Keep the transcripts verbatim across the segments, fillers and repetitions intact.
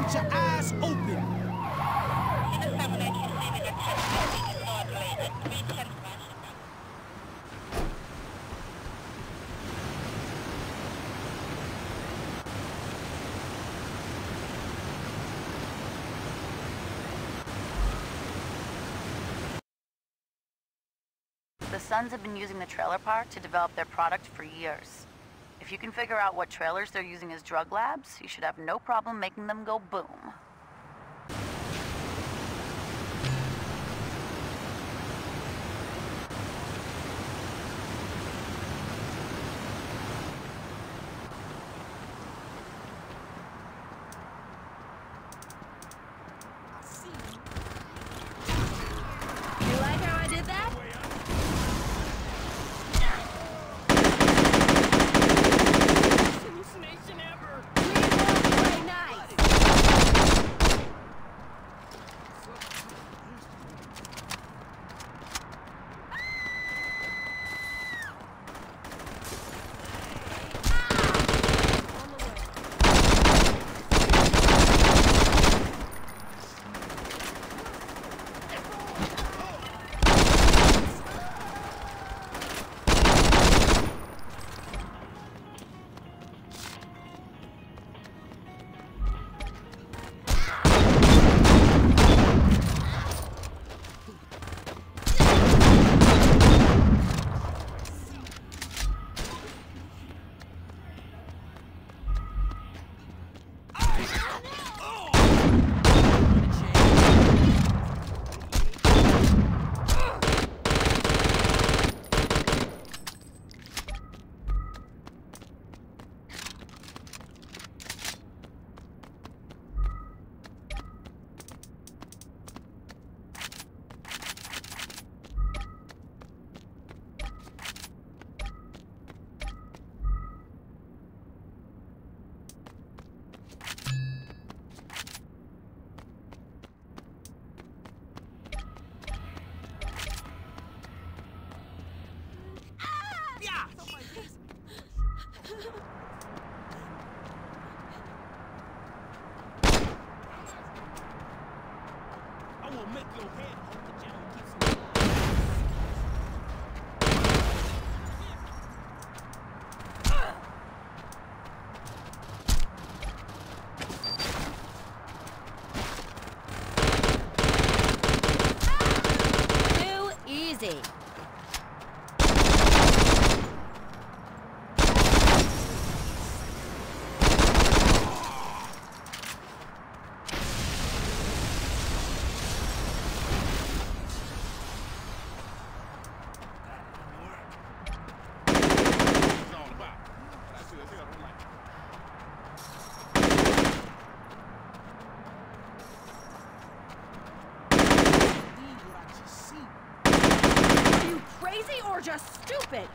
Get your eyes open. The Sons have been using the trailer park to develop their product for years. If you can figure out what trailers they're using as drug labs, you should have no problem making them go boom. You like how I did that? Hallucination ever. Very nice. I will make your head hurt the gentleman keeps Too easy. Are you crazy or just stupid?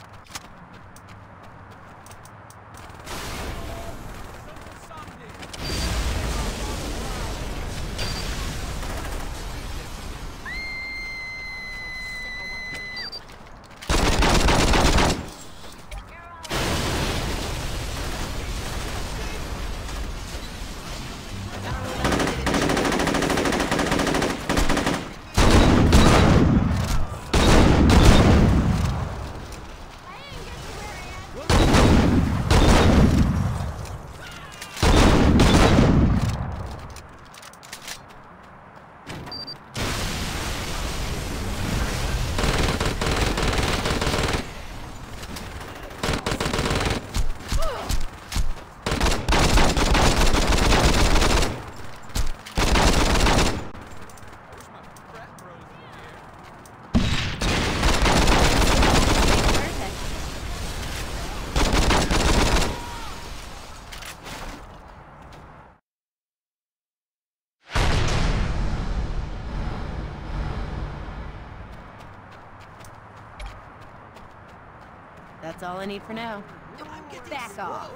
That's all I need for now. Back off.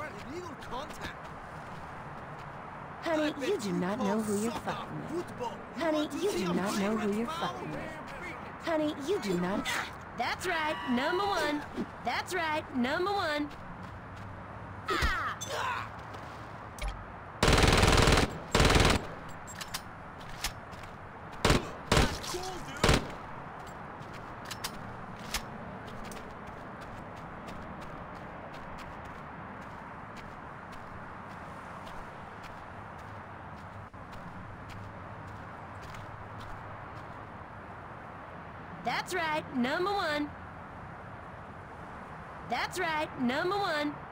Honey, you do not know who you're fucking with. Honey, you do not know who you're fucking with. Honey, you do not... That's right, number one. That's right, number one. Ah! That's right, number one. That's right, number one.